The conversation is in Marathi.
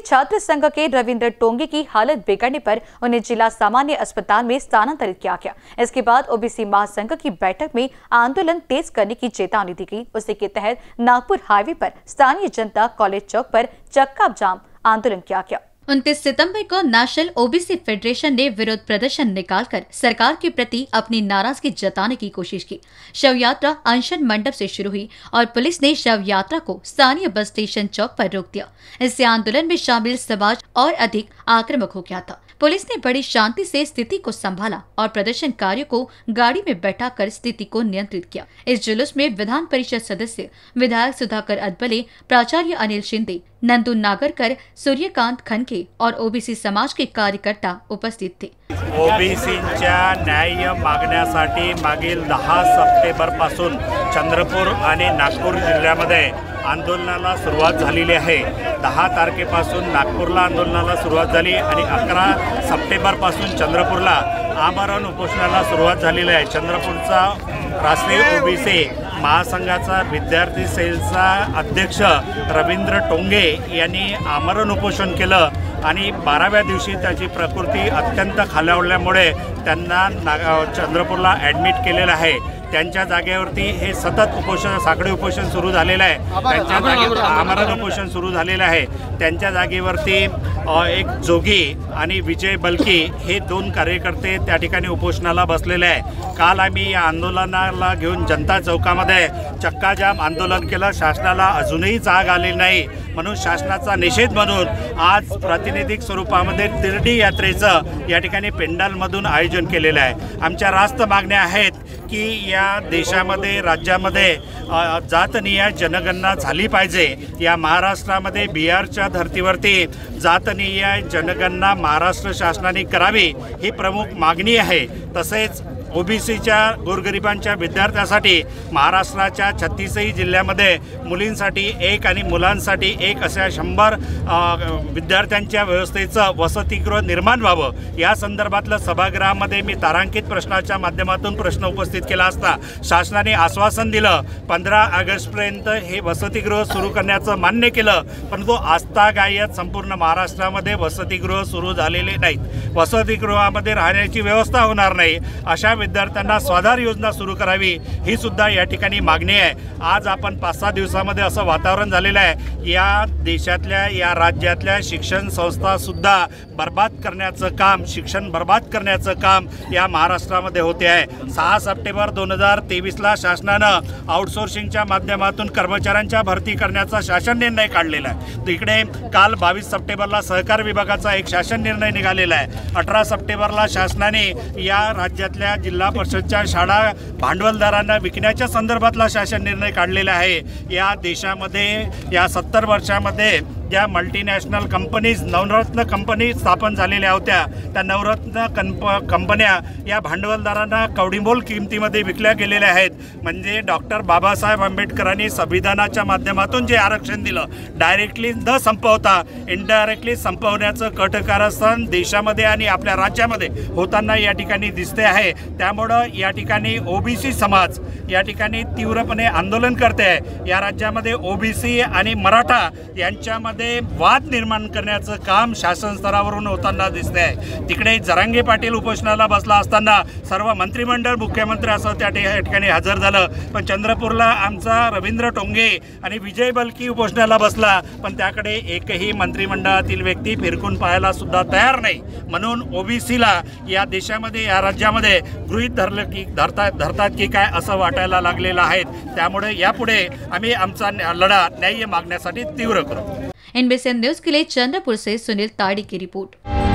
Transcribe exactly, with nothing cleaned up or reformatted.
छात्र संघ के रविंद्र टोंगे की हालत बिगड़ने पर उन्हें जिला सामान्य अस्पताल में स्थानांतरित किया गया। इसके बाद ओबीसी महासंघ की बैठक में आंदोलन तेज करने की चेतावनी दी गई। उसी के तहत नागपुर हाईवे पर स्थानीय जनता कॉलेज चौक पर चक्का जाम आंदोलन किया गया। उनतीस सितंबर को नेशनल ओबीसी फेडरेशन ने विरोध प्रदर्शन निकालकर सरकार के प्रति अपनी नाराजगी जताने की कोशिश की। शव यात्रा अनशन मंडप से शुरू हुई और पुलिस ने शव यात्रा को स्थानीय बस स्टेशन चौक पर रोक दिया। इससे आंदोलन में शामिल समाज और अधिक आक्रामक हो गया था। पुलिस ने बड़ी शांति से स्थिति को संभाला और प्रदर्शनकारियों को गाड़ी में बैठाकर स्थिति को नियंत्रित किया। इस जुलूस में विधान परिषद सदस्य विधायक सुधाकर अदबले, प्राचार्य अनिल शिंदे, नंदू नागरकर, सूर्यकांत खनके और ओबीसी समाज के कार्यकर्ता उपस्थित थे। ओबीसींच्या न्याय मागण्यासाठी मागील दहा सप्टेंबर पासून चंद्रपूर आणि नागपूर जिल्ह्यामध्ये आंदोलनाला सुरुवात झालेली आहे। दहा तारखेपासून नागपूरला आंदोलनाला सुरुवात झाली आणि अकरा सप्टेंबरपासून चंद्रपूरला आमरण उपोषणाला सुरुवात झालेली आहे। चंद्रपूरचा राष्ट्रीय ओबीसी महासंघाचा विद्यार्थी सेलचा अध्यक्ष रविंद्र टोंगे यांनी आमरण उपोषण केलं आणि बाराव्या दिवशी त्याची प्रकृती अत्यंत खालावल्यामुळे त्यांना चंद्रपूरला ॲडमिट केलेलं आहे। त्यांच्या जागेवरती हे सतत उपोषण साखळी उपोषण सुरू झालेलं आहे। त्यांच्या जागेवर आमरण उपोषण सुरू झालेलं आहे। त्यांच्या जागेवरती एक जोगी आणि विजय बलकी हे दोन कार्यकर्ते त्या ठिकाणी उपोषणाला बसलेले आहे। काल आम्ही या आंदोलनाला घेऊन जनता चौकामध्ये चक्काजाम आंदोलन केलं। शासनाला अजूनही जाग आलेली नाही, म्हणून शासनाचा निषेध म्हणून आज प्रातिनिधिक स्वरूपामध्ये तिरडी यात्रेचं या ठिकाणी पेंडालमधून आयोजन केलेलं आहे। आमच्या रास्त मागण्या आहेत की या देशामध्ये राज्यामध्ये जातनिहाय जनगणना झाली पाहिजे। या महाराष्ट्रामध्ये बिहारच्या धर्तीवरती जातनिहाय जनगणना महाराष्ट्र शासनाने करावी ही प्रमुख मागणी आहे। तसेच ओबीसीच्या गोरगरिबांच्या विद्यार्थ्यांसाठी महाराष्ट्राच्या छत्तीसही जिल्ह्यामध्ये मुलींसाठी एक आणि मुलांसाठी एक अशा शंभर विद्यार्थ्यांच्या व्यवस्थेचं वसतिगृह निर्माण व्हावं या संदर्भातलं सभागृहामध्ये मी तारांकित प्रश्नाच्या माध्यमातून प्रश्न उपस्थित केला असता शासनाने आश्वासन दिलं पंधरा ऑगस्टपर्यंत हे वसतिगृह सुरू करण्याचं मान्य केलं, परंतु आस्थागायत संपूर्ण महाराष्ट्रामध्ये वसतिगृह सुरू झालेले नाहीत। वसतिगृहामध्ये राहण्याची व्यवस्था होणार नाही। अशा विद्यार्थ्यांना स्वाधार योजना सुरू करावी ही सुद्धा या ठिकाणी मागणी आहे। आज आपण पाच सहा दिवसामध्ये असं वातावरण झालेलं आहे, या देशातल्या या राज्यातल्या शिक्षण संस्था सुद्धा बर्बाद करण्याचं काम शिक्षण बर्बाद करण्याचं काम या महाराष्ट्रामध्ये होते आहे। सहा सप्टेंबर दोन हजार तेवीसला शासनानं आउटसोर्सिंगच्या माध्यमातून कर्मचाऱ्यांच्या भरती करण्याचा शासन निर्णय काढलेला आहे। तिकडे काल बावीस सप्टेंबरला सहकार विभागाचा एक शासन निर्णय निघालेला आहे। अठरा सप्टेंबरला शासनाने या राज्यातल्या जिल्हा परिषदच्या शाळा भांडवलदारांना विकण्याच्या संदर्भातला शासन निर्णय काढलेला आहे। या देशामध्ये या सत्तर वर्षामध्ये ज्या मल्टीनॅशनल कंपनीज नवरत्न कंपनी स्थापन झालेल्या होत्या त्या नवरत्न कंप कंपन्या या भांडवलदारांना कवडीमोल किमतीमध्ये विकल्या गेलेल्या आहेत। म्हणजे डॉक्टर बाबासाहेब आंबेडकरांनी संविधानाच्या माध्यमातून जे आरक्षण दिलं डायरेक्टली न संपवता इनडायरेक्टली संपवण्याचं कटकारस्थान देशामध्ये आणि आपल्या राज्यामध्ये होताना या ठिकाणी दिसते आहे। त्यामुळं या ठिकाणी ओबीसी समाज या ठिकाणी तीव्रपणे आंदोलन करते आहे। या राज्यामध्ये ओबीसी आणि मराठा यांच्यामध्ये वाद निर्माण करण्याचं काम शासन स्तरावरून होताना दिसते आहे। तिकडे जरांगे पाटील उपोषणाला बसला असताना सर्व मंत्रिमंडळ मुख्यमंत्री असं त्या ठिकाणी हजर झालं, पण चंद्रपूरला आमचा रवींद्र टोंगे आणि विजय बलकी उपोषणाला बसला, पण त्याकडे एकही मंत्रिमंडळातील व्यक्ती फिरकून पाहायला सुद्धा तयार नाही। म्हणून ओबीसीला या देशामध्ये या राज्यामध्ये गृहीत धरलं की धरतात धरतात की काय असं वाटायला लागलेलं आहे। त्यामुळे यापुढे आम्ही आमचा लढा न्याय मागण्यासाठी तीव्र करू। एनबीसी न्यूज के लिए चंद्रपुर से सुनील ताड़ी की रिपोर्ट।